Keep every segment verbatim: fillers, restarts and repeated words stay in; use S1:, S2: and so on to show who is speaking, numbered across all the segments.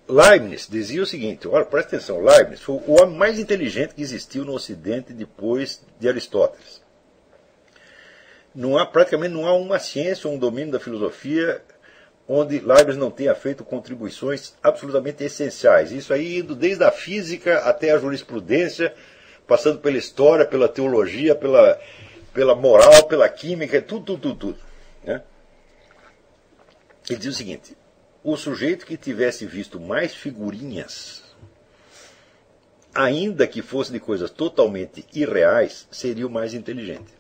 S1: Leibniz dizia o seguinte, olha, presta atenção, Leibniz foi o homem mais inteligente que existiu no Ocidente depois de Aristóteles. Não há, praticamente não há uma ciência ou um domínio da filosofia onde Leibniz não tenha feito contribuições absolutamente essenciais. Isso aí indo desde a física até a jurisprudência, passando pela história, pela teologia, pela, pela moral, pela química, tudo, tudo, tudo, tudo, né? Ele diz o seguinte, o sujeito que tivesse visto mais figurinhas, ainda que fosse de coisas totalmente irreais, seria o mais inteligente.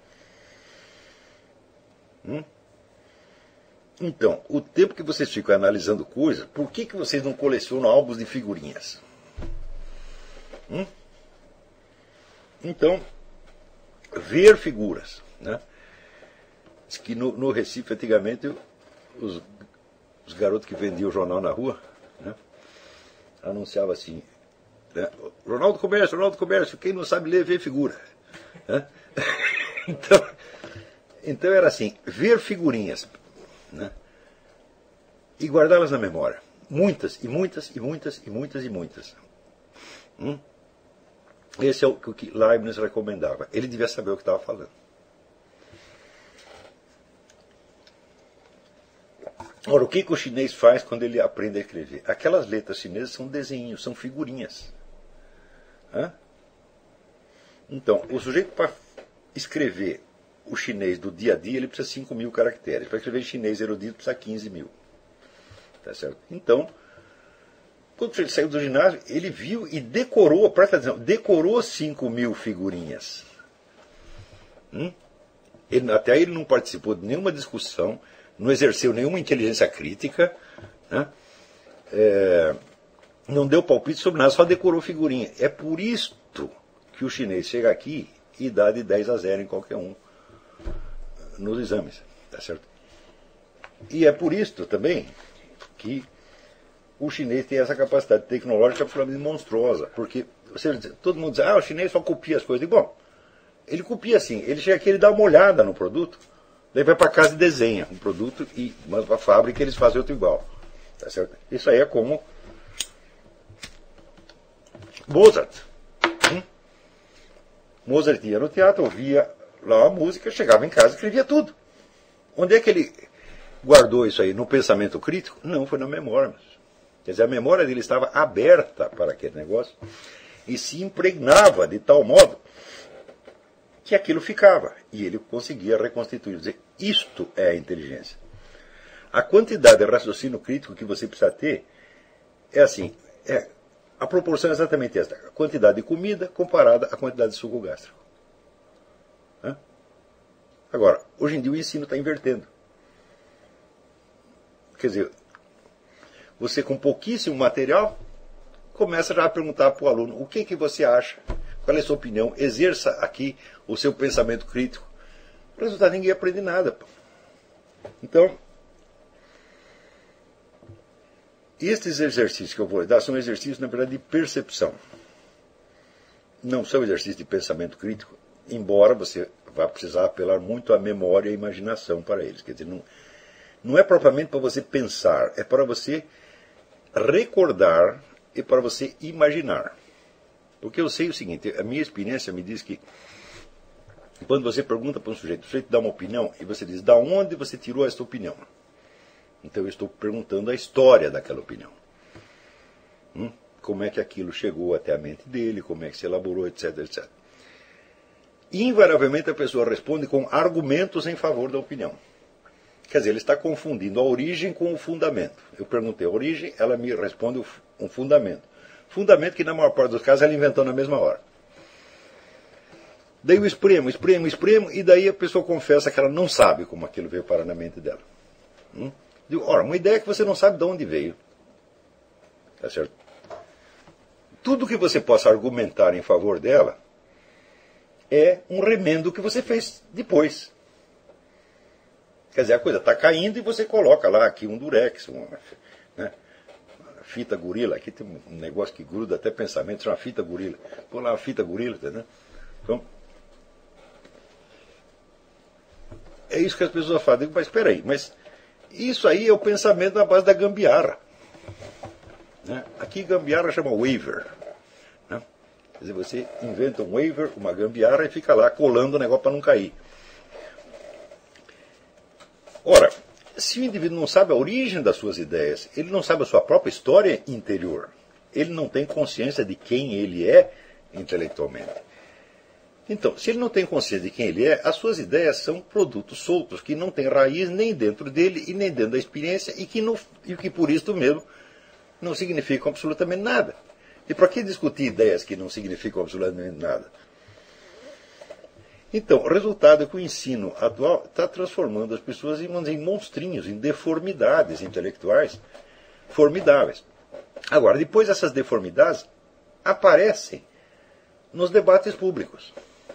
S1: Hum? Então, o tempo que vocês ficam analisando coisas, por que, que vocês não colecionam álbuns de figurinhas? Hum? Então, ver figuras, né? Diz que no, no Recife, antigamente, os, os garotos que vendiam o jornal na rua, né, anunciavam assim, né, Jornal do Comércio, Jornal do Comércio, quem não sabe ler, vê figura. Né? Então, então era assim, ver figurinhas, né, e guardá-las na memória. Muitas, e muitas, e muitas, e muitas, e muitas. Hum? Esse é o que Leibniz recomendava. Ele devia saber o que estava falando. Ora, o que, que o chinês faz quando ele aprende a escrever? Aquelas letras chinesas são desenhos, são figurinhas. Hã? Então, o sujeito para escrever o chinês do dia a dia, ele precisa de cinco mil caracteres. Para escrever chinês erudito, precisa de quinze mil. Tá certo? Então, quando ele saiu do ginásio, ele viu e decorou, presta atenção, decorou cinco mil figurinhas. Hum? Ele, até aí ele não participou de nenhuma discussão, não exerceu nenhuma inteligência crítica, né? É, não deu palpite sobre nada, só decorou figurinha. É por isto que o chinês chega aqui e dá de dez a zero em qualquer um nos exames. Tá certo? E é por isto também que o chinês tem essa capacidade tecnológica absolutamente monstruosa. Porque você, todo mundo diz, ah, o chinês só copia as coisas. E, bom, ele copia assim, ele chega aqui, ele dá uma olhada no produto, daí vai para casa e desenha um produto e manda para a fábrica e eles fazem outro igual. Tá certo? Isso aí é como Mozart. Hum? Mozart ia no teatro, ouvia lá a música, chegava em casa e escrevia tudo. Onde é que ele guardou isso aí? No pensamento crítico? Não, foi na memória. Quer dizer, a memória dele estava aberta para aquele negócio e se impregnava de tal modo que aquilo ficava. E ele conseguia reconstituir. Quer dizer, isto é a inteligência. A quantidade de raciocínio crítico que você precisa ter é assim, é, a proporção é exatamente esta. A quantidade de comida comparada à quantidade de suco gástrico. Hã? Agora, hoje em dia o ensino está invertendo. Quer dizer, você com pouquíssimo material começa já a perguntar para o aluno o que, que você acha, qual é a sua opinião, exerça aqui o seu pensamento crítico. O resultado, ninguém aprende nada. Então, estes exercícios que eu vou dar são exercícios, na verdade, de percepção. Não são exercícios de pensamento crítico, embora você vá precisar apelar muito à memória e à imaginação para eles. Quer dizer, não, não é propriamente para você pensar, é para você recordar e para você imaginar. Porque eu sei o seguinte, a minha experiência me diz que quando você pergunta para um sujeito, o sujeito dá uma opinião e você diz, da onde você tirou essa opinião? Então eu estou perguntando a história daquela opinião. Hum? Como é que aquilo chegou até a mente dele, como é que se elaborou, etc, etcétera. Invariavelmente a pessoa responde com argumentos em favor da opinião. Quer dizer, ele está confundindo a origem com o fundamento. Eu perguntei a origem, ela me responde um fundamento. Fundamento que na maior parte dos casos ela inventou na mesma hora. Daí eu espremo, espremo, espremo, e daí a pessoa confessa que ela não sabe como aquilo veio parar na mente dela. Hum? Digo, ora, uma ideia que você não sabe de onde veio. Tá certo? Tudo que você possa argumentar em favor dela é um remendo que você fez depois. Quer dizer, a coisa está caindo e você coloca lá aqui um durex, uma, né, uma fita gorila. Aqui tem um negócio que gruda até pensamento, chama fita gorila. Põe lá uma fita gorila, entendeu? Então, é isso que as pessoas falam. Digo, mas espera aí, mas isso aí é o pensamento na base da gambiarra. Né? Aqui gambiarra chama waiver. Né? Quer dizer, você inventa um waiver, uma gambiarra, e fica lá colando o negócio para não cair. Ora, se o indivíduo não sabe a origem das suas ideias, ele não sabe a sua própria história interior, ele não tem consciência de quem ele é intelectualmente. Então, se ele não tem consciência de quem ele é, as suas ideias são produtos soltos, que não têm raiz nem dentro dele e nem dentro da experiência, e que, no, e que por isso mesmo não significam absolutamente nada. E para que discutir ideias que não significam absolutamente nada? Então, o resultado é que o ensino atual está transformando as pessoas em, em monstrinhos, em deformidades intelectuais formidáveis. Agora, depois essas deformidades aparecem nos debates públicos.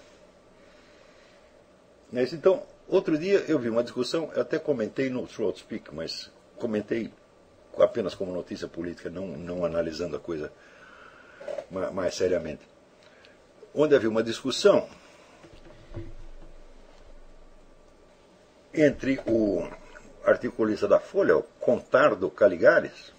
S1: Então, outro dia eu vi uma discussão, eu até comentei no Throat Speak, mas comentei apenas como notícia política, não, não analisando a coisa mais, mais seriamente. Onde havia uma discussão entre o articulista da Folha, o Contardo Caligares,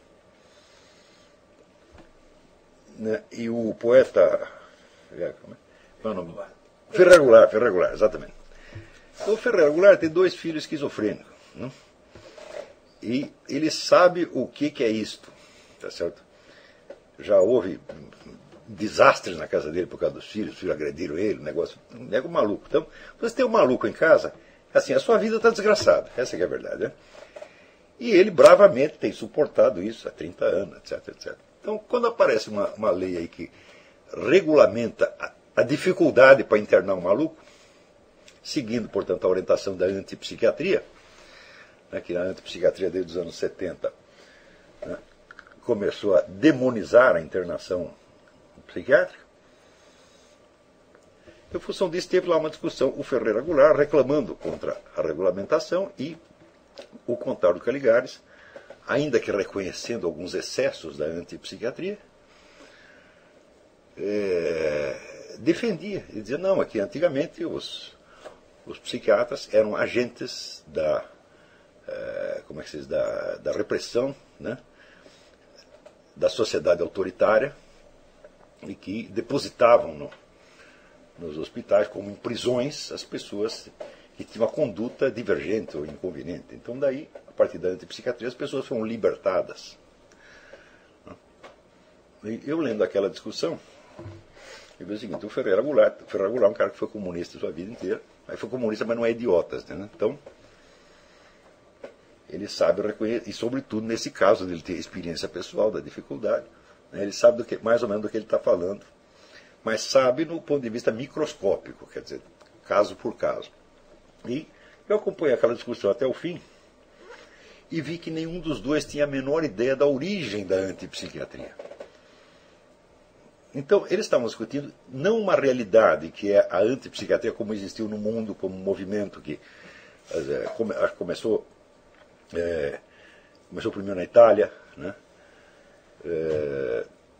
S1: né, e o poeta como é o nome? Ferreira Goulart, Ferreira Goulart, exatamente. Então, o Ferreira Goulart tem dois filhos esquizofrênicos, né? E ele sabe o que, que é isto, tá certo? Já houve desastres na casa dele por causa dos filhos, os filhos agrediram ele, um negócio, um negócio maluco. Então, você tem um maluco em casa, assim, a sua vida está desgraçada, essa que é a verdade, né? E ele bravamente tem suportado isso há trinta anos, etc, etcétera. Então, quando aparece uma, uma lei aí que regulamenta a, a dificuldade para internar um maluco, seguindo, portanto, a orientação da antipsiquiatria, né, que a antipsiquiatria desde os anos setenta, né, começou a demonizar a internação psiquiátrica, em função disso teve lá uma discussão, o Ferreira Goulart reclamando contra a regulamentação e o Contardo Caligares, ainda que reconhecendo alguns excessos da antipsiquiatria, é, defendia. Ele dizia, não, aqui antigamente os, os psiquiatras eram agentes da, é, como é que se diz, da, da repressão, né, da sociedade autoritária, e que depositavam no, nos hospitais, como em prisões, as pessoas que tinham uma conduta divergente ou inconveniente. Então, daí, a partir da antipsiquiatria, as pessoas foram libertadas. E eu lendo aquela discussão, eu vi o seguinte, o Ferreira Goulart, o Ferreira Goulart é um cara que foi comunista a sua vida inteira, aí foi comunista, mas não é idiota, né? Então, ele sabe reconhecer, e sobretudo nesse caso dele ter experiência pessoal da dificuldade, né? Ele sabe do que, mais ou menos do que ele está falando, mas sabe no ponto de vista microscópico, quer dizer, caso por caso. E eu acompanhei aquela discussão até o fim e vi que nenhum dos dois tinha a menor ideia da origem da antipsiquiatria. Então, eles estavam discutindo não uma realidade que é a antipsiquiatria como existiu no mundo, como um movimento que é, come, começou, é, começou primeiro na Itália, né? É,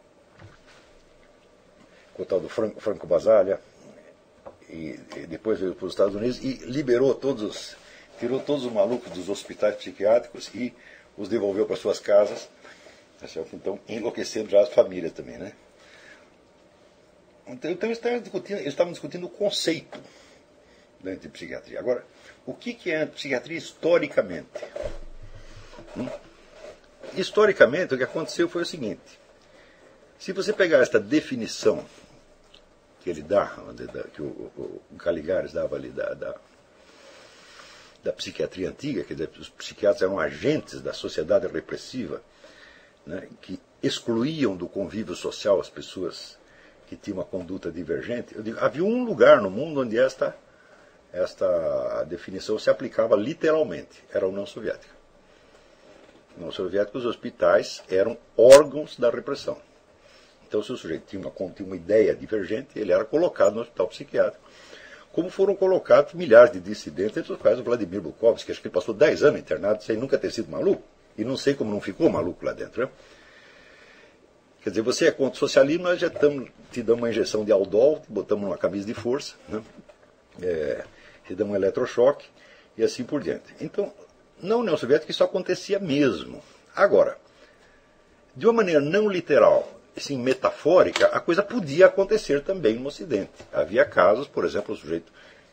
S1: com o tal do Franco, Franco Basaglia, e, e depois veio para os Estados Unidos e liberou todos os, tirou todos os malucos dos hospitais psiquiátricos e os devolveu para suas casas, então enlouquecendo já as famílias também, né? Então, então eles estavam discutindo, eles estavam discutindo o conceito da antipsiquiatria. Agora, o que, que é a antipsiquiatria historicamente? Hum? Historicamente, o que aconteceu foi o seguinte, se você pegar esta definição que ele dá, que o, o, o Caligares dava ali da, da, da psiquiatria antiga, quer dizer, os psiquiatras eram agentes da sociedade repressiva, né, que excluíam do convívio social as pessoas que tinham uma conduta divergente. Eu digo, havia um lugar no mundo onde esta, esta definição se aplicava literalmente, era a União Soviética. Na União Soviética, os hospitais eram órgãos da repressão. Então, se o sujeito tinha uma, tinha uma ideia divergente, ele era colocado no hospital psiquiátrico, como foram colocados milhares de dissidentes, entre os quais o Vladimir Bukovsky, acho que ele passou dez anos internado sem nunca ter sido maluco, e não sei como não ficou maluco lá dentro. Né? Quer dizer, você é contra o socialismo, nós já estamos te dando uma injeção de Aldol, botamos numa camisa de força, né? É, te damos um eletrochoque, e assim por diante. Então, na União Soviética isso acontecia mesmo. Agora, de uma maneira não literal, assim, metafórica, a coisa podia acontecer também no Ocidente. Havia casos, por exemplo, o sujeito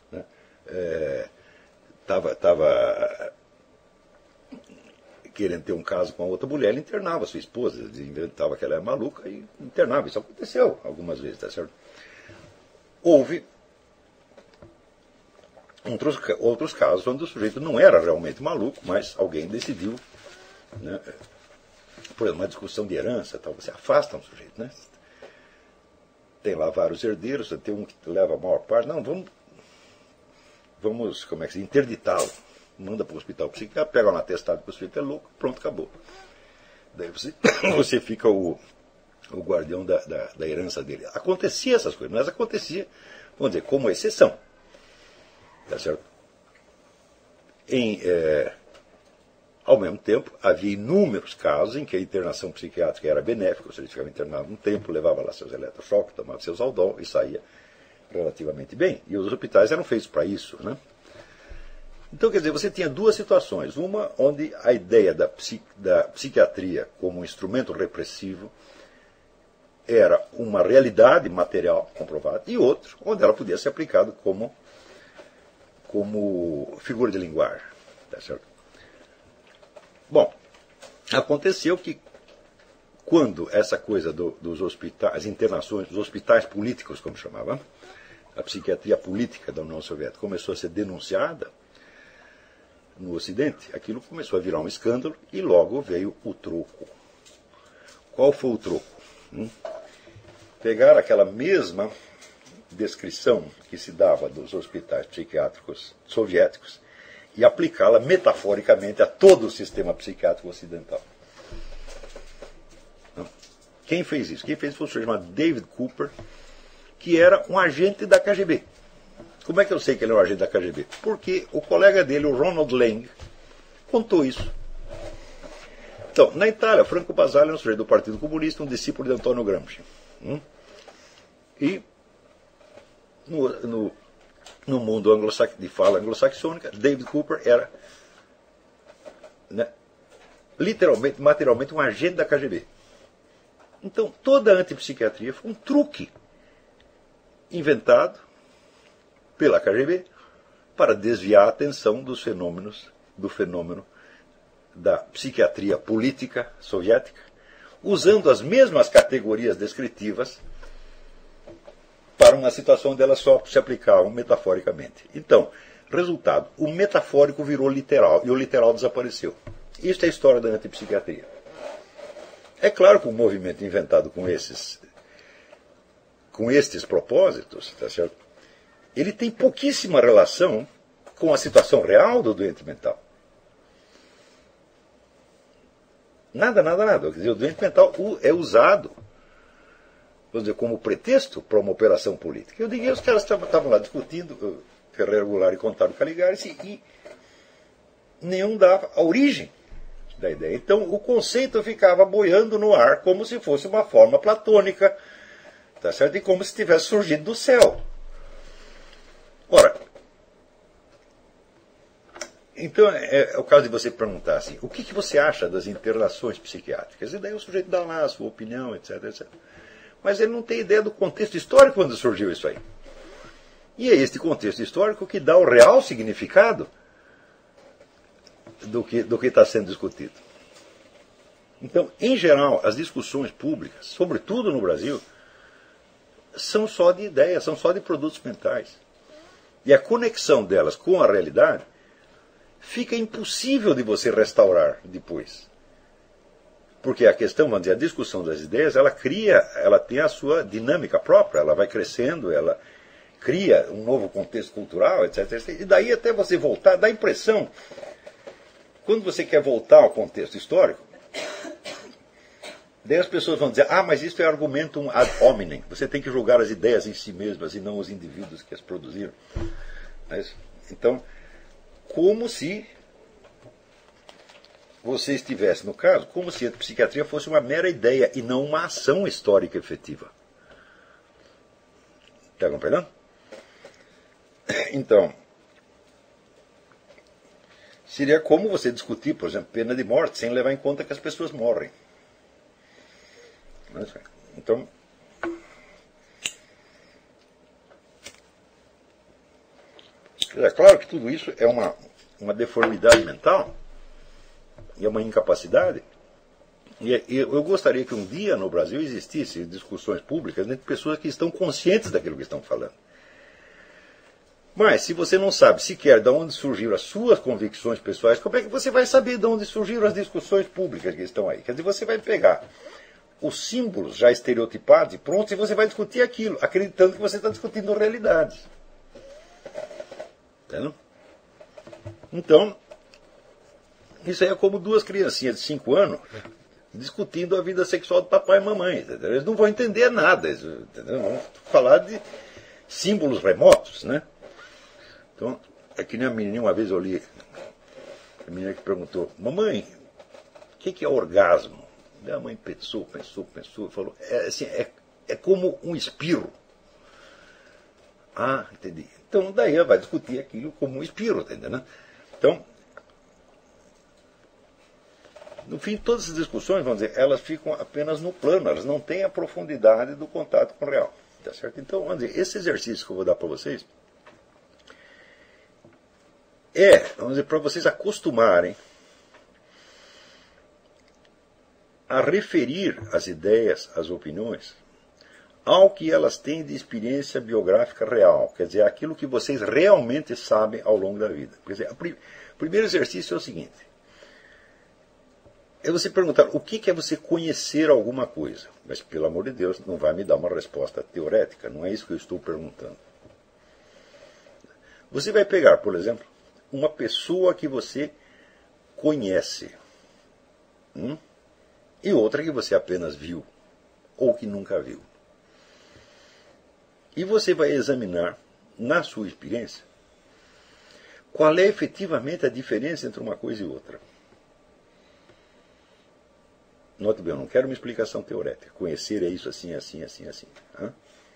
S1: estava né, é, querendo ter um caso com a outra mulher, ele internava a sua esposa, ele inventava que ela era maluca e internava. Isso aconteceu algumas vezes, tá certo? Houve outros, outros casos onde o sujeito não era realmente maluco, mas alguém decidiu, né, por exemplo, uma discussão de herança, tal, você afasta um sujeito, né? Tem lá vários herdeiros, tem um que leva a maior parte, não, vamos, vamos como é que se interditá-lo. Manda para o hospital psiquiátrico, pega um atestado que o sujeito é louco, pronto, acabou. Daí você, você fica o, o guardião da, da, da herança dele. Acontecia essas coisas, mas acontecia, vamos dizer, como exceção. Tá certo? Em, é, ao mesmo tempo, havia inúmeros casos em que a internação psiquiátrica era benéfica, ou seja, ele ficava internado um tempo, levava lá seus eletrochoques, tomava seus Aldol e saía relativamente bem. E os hospitais eram feitos para isso, né? Então, quer dizer, você tinha duas situações. Uma onde a ideia da, psi, da psiquiatria como um instrumento repressivo era uma realidade material comprovada, e outra onde ela podia ser aplicada como, como figura de linguagem. Tá certo? Bom, aconteceu que quando essa coisa do, dos hospitais, as internações, dos hospitais políticos, como chamava, a psiquiatria política da União Soviética começou a ser denunciada no Ocidente, aquilo começou a virar um escândalo e logo veio o troco. Qual foi o troco? Hum? Pegar aquela mesma descrição que se dava dos hospitais psiquiátricos soviéticos e aplicá-la metaforicamente a todo o sistema psiquiátrico ocidental. Quem fez isso? Quem fez isso foi um senhor chamado David Cooper, que era um agente da K G B. Como é que eu sei que ele é um agente da K G B? Porque o colega dele, o Ronald Lang, contou isso. Então, na Itália, Franco Basaglia é um sujeito do Partido Comunista, um discípulo de Antonio Gramsci. Hum? E no, no, no mundo anglo de fala anglo-saxônica, David Cooper era, né, literalmente, materialmente, um agente da K G B. Então, toda a antipsiquiatria foi um truque inventado pela K G B para desviar a atenção dos fenômenos, do fenômeno da psiquiatria política soviética, usando as mesmas categorias descritivas para uma situação onde elas só se aplicavam metaforicamente. Então, resultado, o metafórico virou literal e o literal desapareceu. Isso é a história da antipsiquiatria. É claro que o movimento inventado com esses, com estes propósitos, tá certo? Ele tem pouquíssima relação com a situação real do doente mental. Nada, nada, nada. Quer dizer, o doente mental é usado, vamos dizer, como pretexto para uma operação política. Eu digo, os caras estavam lá discutindo, Ferreira Goulart e Contado Caligari, e nenhum dava a origem da ideia. Então o conceito ficava boiando no ar como se fosse uma forma platônica, tá certo? E como se tivesse surgido do céu. Ora, então é, é o caso de você perguntar assim, o que, que você acha das internações psiquiátricas? E daí o sujeito dá lá a sua opinião, etc, etcétera. Mas ele não tem ideia do contexto histórico quando surgiu isso aí. E é este contexto histórico que dá o real significado do que do que está sendo discutido. Então, em geral, as discussões públicas, sobretudo no Brasil, são só de ideias, são só de produtos mentais. E a conexão delas com a realidade fica impossível de você restaurar depois. Porque a questão, vamos dizer, a discussão das ideias, ela cria, ela tem a sua dinâmica própria, ela vai crescendo, ela cria um novo contexto cultural, etc, etcétera. E daí até você voltar, dá a impressão, quando você quer voltar ao contexto histórico, daí as pessoas vão dizer, ah, mas isso é argumentum ad hominem, você tem que julgar as ideias em si mesmas e não os indivíduos que as produziram. Então, como se você estivesse, no caso, como se a psiquiatria fosse uma mera ideia e não uma ação histórica efetiva. Está compreendendo? Então, seria como você discutir, por exemplo, pena de morte, sem levar em conta que as pessoas morrem. Então, é claro que tudo isso é uma, uma deformidade mental, e é uma incapacidade. E eu gostaria que um dia no Brasil existissem discussões públicas entre pessoas que estão conscientes daquilo que estão falando. Mas se você não sabe sequer de onde surgiram as suas convicções pessoais, como é que você vai saber de onde surgiram as discussões públicas que estão aí? Quer dizer, você vai pegar os símbolos já estereotipados e prontos e você vai discutir aquilo, acreditando que você está discutindo realidades. Entendeu? Então, isso aí é como duas criancinhas de cinco anos discutindo a vida sexual do papai e mamãe. Entendeu? Eles não vão entender nada. Eles, entendeu? Vão falar de símbolos remotos, né? Então, é que nem a menina, uma vez eu li, a menina que perguntou, mamãe, o que, que é orgasmo? Minha mãe pensou, pensou, pensou, e falou, é, assim, é, é como um espirro. Ah, entendi. Então, daí ela vai discutir aquilo como um espirro, entendeu? Né? Então, no fim, todas essas discussões, vamos dizer, elas ficam apenas no plano, elas não têm a profundidade do contato com o real. Tá certo? Então, vamos dizer, esse exercício que eu vou dar para vocês é, vamos dizer, para vocês acostumarem a referir as ideias, as opiniões, ao que elas têm de experiência biográfica real, quer dizer, aquilo que vocês realmente sabem ao longo da vida. Quer dizer, o prim- primeiro exercício é o seguinte, é você perguntar o que é você conhecer alguma coisa, mas pelo amor de Deus, não vai me dar uma resposta teorética, não é isso que eu estou perguntando. Você vai pegar, por exemplo, uma pessoa que você conhece, hum? e outra que você apenas viu, ou que nunca viu. E você vai examinar, na sua experiência, qual é efetivamente a diferença entre uma coisa e outra. Note bem, eu não quero uma explicação teorética. Conhecer é isso assim, assim, assim, assim. Hã?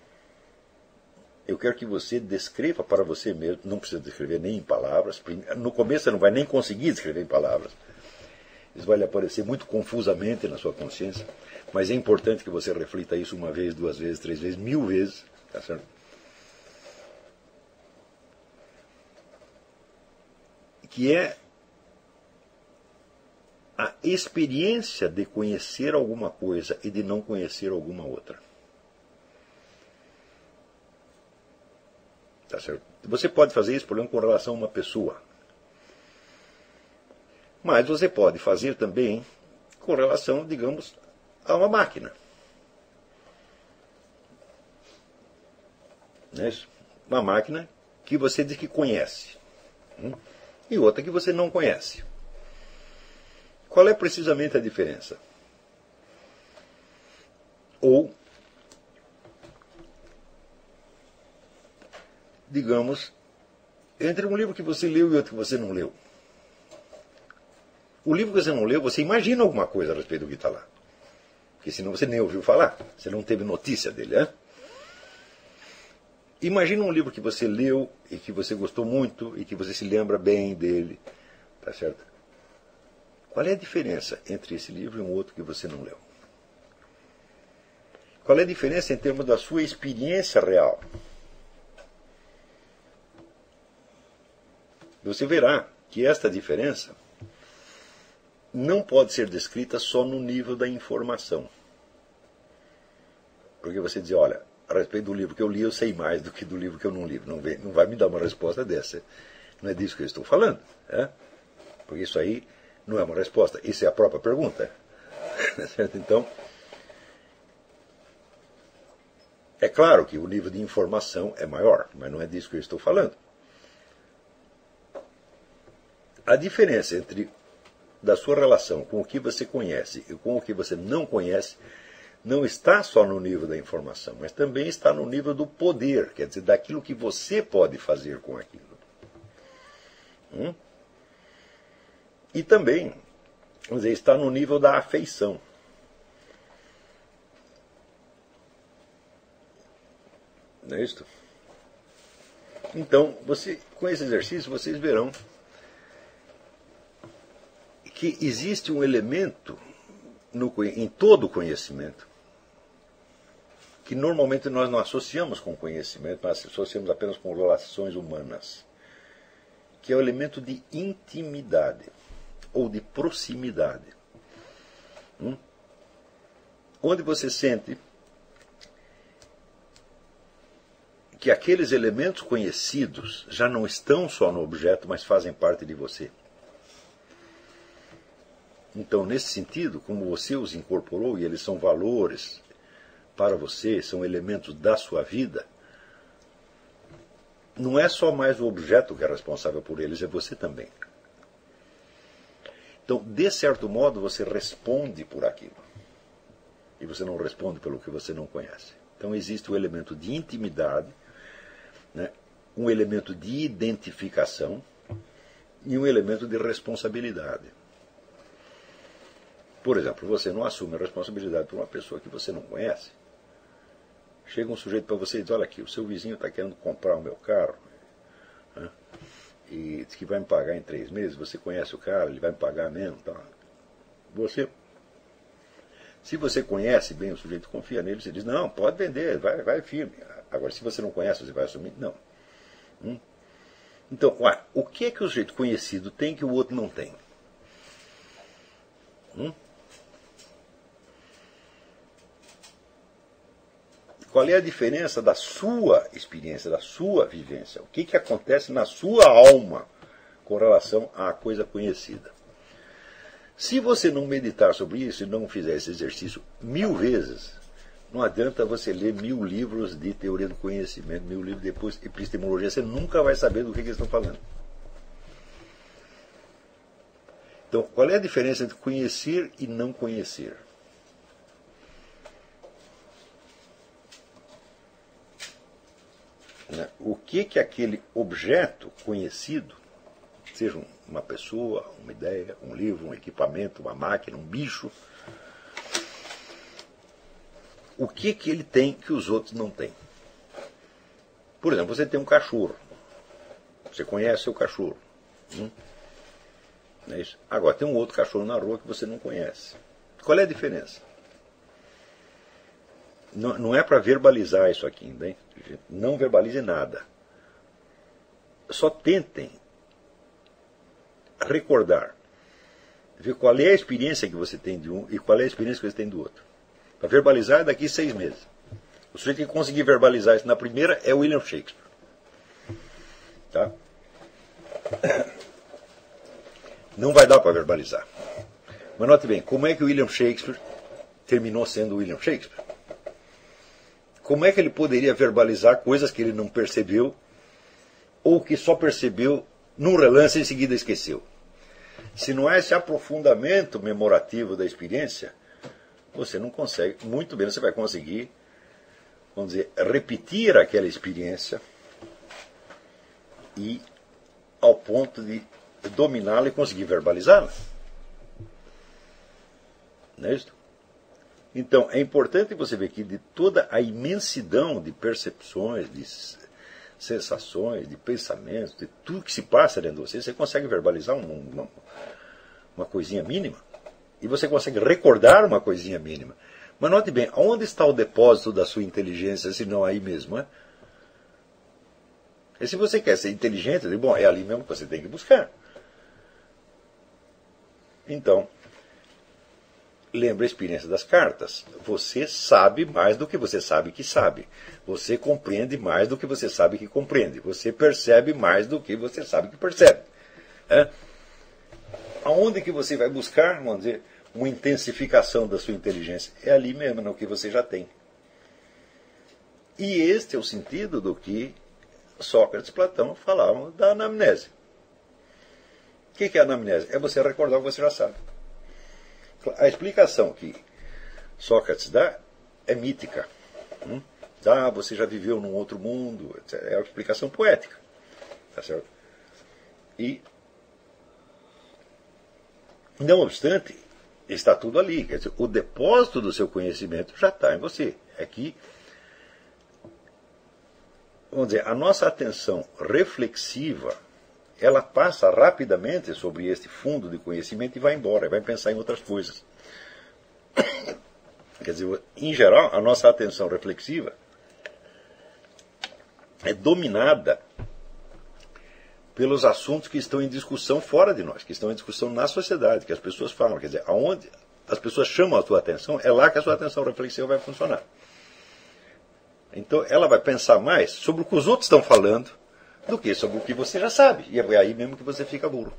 S1: Eu quero que você descreva para você mesmo, não precisa descrever nem em palavras. No começo você não vai nem conseguir descrever em palavras. Isso vai lhe aparecer muito confusamente na sua consciência. Mas é importante que você reflita isso uma vez, duas vezes, três vezes, mil vezes. Tá certo? Que é a experiência de conhecer alguma coisa e de não conhecer alguma outra. Tá certo? Você pode fazer isso, por exemplo, com relação a uma pessoa. Mas você pode fazer também com relação, digamos, a uma máquina. Não é isso? Uma máquina que você diz que conhece. Hum? E outra que você não conhece. Qual é precisamente a diferença? Ou, digamos, entre um livro que você leu e outro que você não leu. O livro que você não leu, você imagina alguma coisa a respeito do que está lá. Porque senão você nem ouviu falar, você não teve notícia dele. Né? Imagina um livro que você leu e que você gostou muito e que você se lembra bem dele. Tá certo? Qual é a diferença entre esse livro e um outro que você não leu? Qual é a diferença em termos da sua experiência real? Você verá que esta diferença não pode ser descrita só no nível da informação. Porque você diz, olha, a respeito do livro que eu li, eu sei mais do que do livro que eu não li. Não, vem, não vai me dar uma resposta dessa. Não é disso que eu estou falando. É? Porque isso aí não é uma resposta, isso é a própria pergunta. Certo? Então, é claro que o nível de informação é maior, mas não é disso que eu estou falando. A diferença entre da sua relação com o que você conhece e com o que você não conhece não está só no nível da informação, mas também está no nível do poder, quer dizer, daquilo que você pode fazer com aquilo. Hum? E também, vamos dizer, está no nível da afeição. Não é isso? Então, você, com esse exercício, vocês verão que existe um elemento no, em todo o conhecimento que normalmente nós não associamos com conhecimento, nós associamos apenas com relações humanas, que é o elemento de intimidade ou de proximidade. Hum? Onde você sente que aqueles elementos conhecidos já não estão só no objeto, mas fazem parte de você. Então, nesse sentido, como você os incorporou, e eles são valores para você, são elementos da sua vida, não é só mais o objeto que é responsável por eles, é você também. Então, de certo modo, você responde por aquilo. E você não responde pelo que você não conhece. Então, existe o elemento de intimidade, né, um elemento de identificação e um elemento de responsabilidade. Por exemplo, você não assume a responsabilidade por uma pessoa que você não conhece. Chega um sujeito para você e diz, olha aqui, o seu vizinho está querendo comprar o meu carro, né, e diz que vai me pagar em três meses, você conhece o cara, ele vai me pagar mesmo. Tá? Você, se você conhece bem o sujeito, confia nele, você diz, não, pode vender, vai, vai firme. Agora, se você não conhece, você vai assumir? Não. Hum? Então, ué, o que é que o sujeito conhecido tem que o outro não tem? Hum? Qual é a diferença da sua experiência, da sua vivência? O que, que acontece na sua alma com relação à coisa conhecida? Se você não meditar sobre isso e não fizer esse exercício mil vezes, não adianta você ler mil livros de teoria do conhecimento, mil livros depois de epistemologia, você nunca vai saber do que, que eles estão falando. Então, qual é a diferença entre conhecer e não conhecer? O que que aquele objeto conhecido, seja uma pessoa, uma ideia, um livro, um equipamento, uma máquina, um bicho, o que que ele tem que os outros não têm? Por exemplo, você tem um cachorro. Você conhece seu cachorro. Hum? Não é isso? Agora, tem um outro cachorro na rua que você não conhece. Qual é a diferença? Não, não é para verbalizar isso aqui, né? Não verbalize nada. Só tentem recordar, ver qual é a experiência que você tem de um e qual é a experiência que você tem do outro. Para verbalizar é daqui a seis meses. O sujeito que conseguir verbalizar isso na primeira é William Shakespeare. Tá? Não vai dar para verbalizar. Mas note bem, como é que o William Shakespeare terminou sendo William Shakespeare? Como é que ele poderia verbalizar coisas que ele não percebeu ou que só percebeu num relance e em seguida esqueceu? Se não há esse aprofundamento memorativo da experiência, você não consegue, muito bem, você vai conseguir, vamos dizer, repetir aquela experiência e ao ponto de dominá-la e conseguir verbalizá-la. Não é isso? Então, é importante você ver que de toda a imensidão de percepções, de sensações, de pensamentos, de tudo que se passa dentro de você, você consegue verbalizar um, uma, uma coisinha mínima. E você consegue recordar uma coisinha mínima. Mas note bem, onde está o depósito da sua inteligência, se não aí mesmo? É? E se você quer ser inteligente, bom, é ali mesmo que você tem que buscar. Então, lembra a experiência das cartas. Você sabe mais do que você sabe que sabe. Você compreende mais do que você sabe que compreende. Você percebe mais do que você sabe que percebe. É? Aonde que você vai buscar, vamos dizer, uma intensificação da sua inteligência? É ali mesmo, no que você já tem. E este é o sentido do que Sócrates e Platão falavam da anamnese. O que é a anamnese? É você recordar o que você já sabe. A explicação que Sócrates dá é mítica. Hum? Ah, você já viveu num outro mundo. É uma explicação poética. Tá certo? E, não obstante, está tudo ali. Quer dizer, o depósito do seu conhecimento já está em você. É que, vamos dizer, a nossa atenção reflexiva, ela passa rapidamente sobre este fundo de conhecimento e vai embora, vai pensar em outras coisas. Quer dizer, em geral, a nossa atenção reflexiva é dominada pelos assuntos que estão em discussão fora de nós, que estão em discussão na sociedade, que as pessoas falam. Quer dizer, aonde as pessoas chamam a sua atenção, é lá que a sua atenção reflexiva vai funcionar. Então, ela vai pensar mais sobre o que os outros estão falando do que sobre o que você já sabe. E é aí mesmo que você fica burro.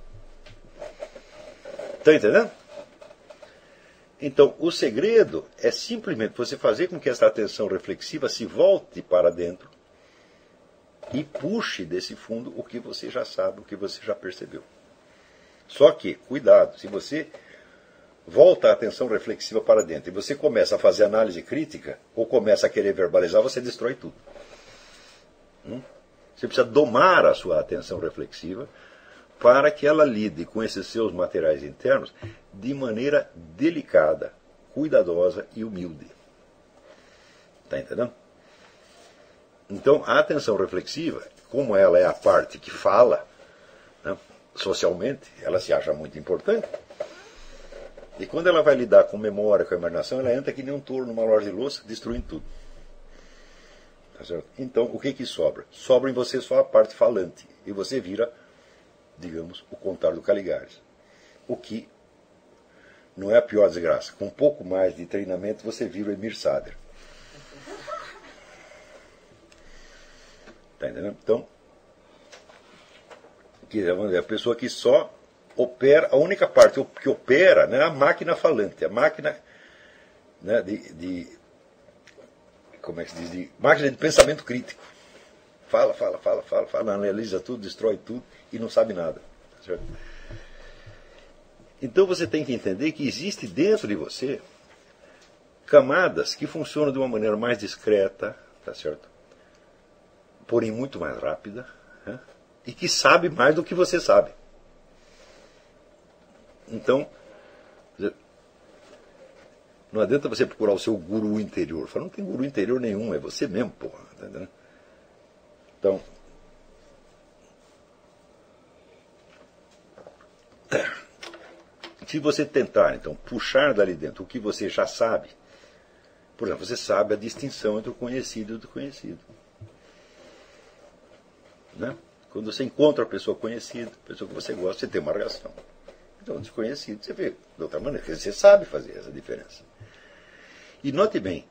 S1: Está entendendo? Então, o segredo é simplesmente você fazer com que essa atenção reflexiva se volte para dentro e puxe desse fundo o que você já sabe, o que você já percebeu. Só que, cuidado, se você volta a atenção reflexiva para dentro e você começa a fazer análise crítica, ou começa a querer verbalizar, você destrói tudo. Hum? Você precisa domar a sua atenção reflexiva para que ela lide com esses seus materiais internos de maneira delicada, cuidadosa e humilde. Está entendendo? Então, a atenção reflexiva, como ela é a parte que fala, né, socialmente, ela se acha muito importante. E quando ela vai lidar com memória, com a imaginação, ela entra que nem um touro numa loja de louça, destruindo tudo. Tá certo? Então, o que que sobra? Sobra em você só a parte falante. E você vira, digamos, o Contar do Caligares. O que não é a pior desgraça. Com um pouco mais de treinamento, você vira o Emir Sader. Tá entendendo? Então, que, vamos dizer, a pessoa que só opera, a única parte que opera, né, é a máquina falante, a máquina, né, de, de, como é que se diz, de, máquina de pensamento crítico. Fala, fala, fala, fala, fala, analisa tudo, destrói tudo e não sabe nada. Certo? Então você tem que entender que existe dentro de você camadas que funcionam de uma maneira mais discreta, tá certo? Porém muito mais rápida, né? E que sabe mais do que você sabe. Então, não adianta você procurar o seu guru interior. Fala, não tem guru interior nenhum, é você mesmo, porra. Tá entendendo? Então, se você tentar, então, puxar dali dentro o que você já sabe, por exemplo, você sabe a distinção entre o conhecido e o desconhecido. Né? Quando você encontra a pessoa conhecida, a pessoa que você gosta, você tem uma reação. Então, desconhecido, você vê de outra maneira, você sabe fazer essa diferença. E note bem,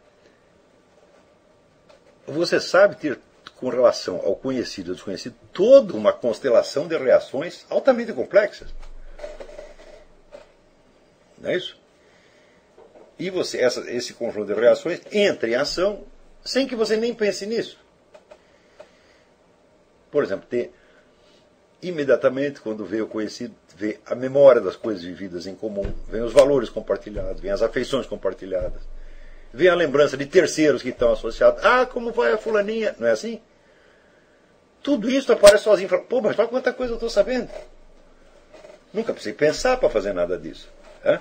S1: você sabe ter, com relação ao conhecido e ao desconhecido, toda uma constelação de reações altamente complexas. Não é isso? E você, essa, esse conjunto de reações entra em ação sem que você nem pense nisso. Por exemplo, ter imediatamente, quando vê o conhecido, vê a memória das coisas vividas em comum, vem os valores compartilhados, vem as afeições compartilhadas, vem a lembrança de terceiros que estão associados. Ah, como vai a fulaninha? Não é assim? Tudo isso aparece sozinho. Fala, pô, mas olha quanta coisa eu estou sabendo. Nunca precisei pensar para fazer nada disso. É?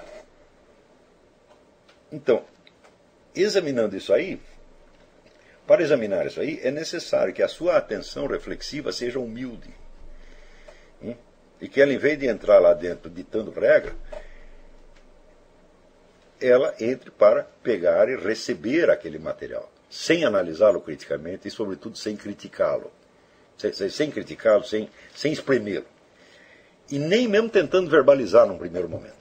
S1: Então, examinando isso aí, para examinar isso aí, é necessário que a sua atenção reflexiva seja humilde. Hum? E que ela, em vez de entrar lá dentro ditando regra, ela entre para pegar e receber aquele material, sem analisá-lo criticamente e, sobretudo, sem criticá-lo. Sem, sem, sem criticá-lo, sem, sem espremê-lo. E nem mesmo tentando verbalizar num primeiro momento.